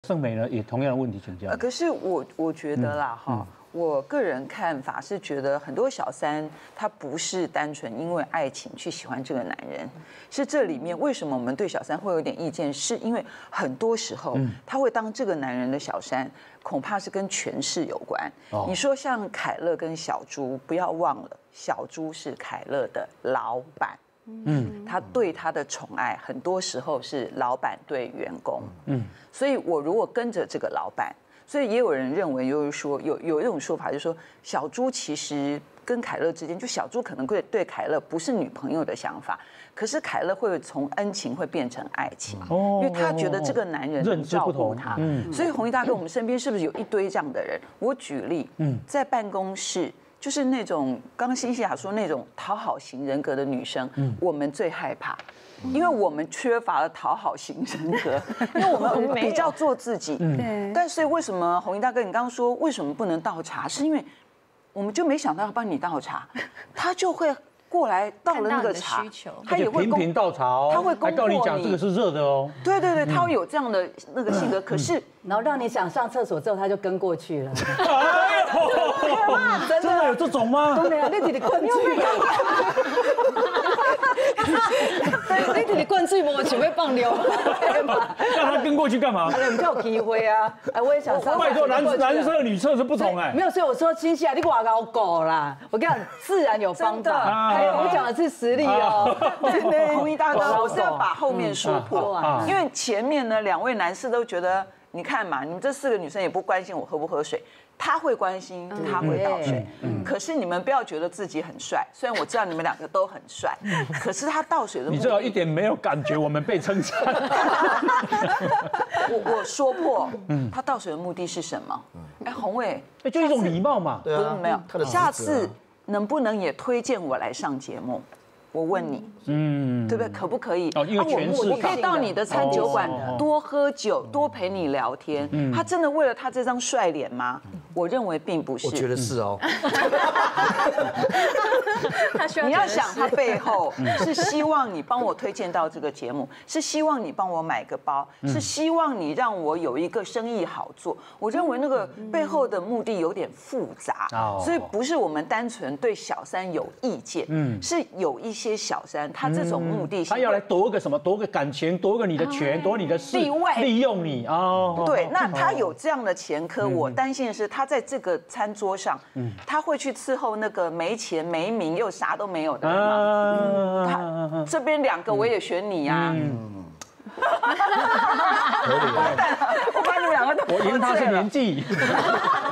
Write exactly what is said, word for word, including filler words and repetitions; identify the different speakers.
Speaker 1: 盛美呢，也同样的问题请教。
Speaker 2: 可是我我觉得啦，哈。我个人看法是觉得很多小三他不是单纯因为爱情去喜欢这个男人，是这里面为什么我们对小三会有点意见，是因为很多时候他会当这个男人的小三，恐怕是跟权势有关。你说像凯乐跟小猪，不要忘了，小猪是凯乐的老板。嗯，他对他的宠爱很多时候是老板对员工。嗯，所以我如果跟着这个老板。所以也有人认为，就是说有有一种说法，就是说小猪其实跟凯乐之间，就小猪可能会对凯乐不是女朋友的想法，可是凯乐会从恩情会变成爱情，因为他觉得这个男人能照顾他。所以弘毅大哥，我们身边是不是有一堆这样的人？我举例，在办公室。就是那种刚刚辛西亚说那种讨好型人格的女生，我们最害怕，因为我们缺乏了讨好型人格，因为我们比较做自己。对。但所以为什么弘毅大哥，你刚刚说为什么不能倒茶，是因为我们就没想到要帮你倒茶，他就会过来倒了那个茶，
Speaker 1: 他也会频频倒茶哦，
Speaker 2: 他会还
Speaker 1: 告你讲这个是热的哦。
Speaker 2: 对对对，他会有这样的那个性格，可是
Speaker 3: 然后让你想上厕所之后，他就跟过去了。
Speaker 1: 真的有这种吗？
Speaker 3: 真的呀，你弟弟灌醉。你弟弟灌醉我想要放流。
Speaker 1: 让他跟过去干嘛？
Speaker 3: 哎，没有机会啊！哎，我也想上。
Speaker 1: 拜托，男男厕女厕是不同哎。
Speaker 3: 没有，所以我说新西兰你挂高狗啦，我跟你讲，自然有方法。还有我讲的是实力哦。
Speaker 2: 对对，弘毅大哥，我是要把后面说破，因为前面呢两位男士都觉得，你看嘛，你们这四个女生也不关心我喝不喝水。他会关心，他会倒水，可是你们不要觉得自己很帅，虽然我知道你们两个都很帅，可是他倒水的目的，
Speaker 1: 你知道一点没有感觉我们被称赞。
Speaker 2: 我我说破，他倒水的目的是什么？哎，宏伟，
Speaker 1: 就一种礼貌嘛，
Speaker 2: 不是没有，下次能不能也推荐我来上节目？我问你，嗯，对不对？可不可以？
Speaker 1: 哦，因为全是
Speaker 2: 我可以到你的餐酒馆多喝酒，多陪你聊天。他真的为了他这张帅脸吗？我认为并不是。
Speaker 4: 我觉得是哦。
Speaker 2: 你要想他背后是希望你帮我推荐到这个节目，是希望你帮我买个包，是希望你让我有一个生意好做。我认为那个背后的目的有点复杂，所以不是我们单纯对小三有意见，是有一些。些小三，他这种目的，
Speaker 1: 他要来夺个什么，夺个感情，夺个你的权，夺你的
Speaker 2: 地位，
Speaker 1: 利用你哦。
Speaker 2: 对，那他有这样的前科，我担心的是，他在这个餐桌上，他会去伺候那个没钱没名又啥都没有的人吗？他这边两个我也选你呀。我把你们两个都，
Speaker 1: 我赢他是年纪。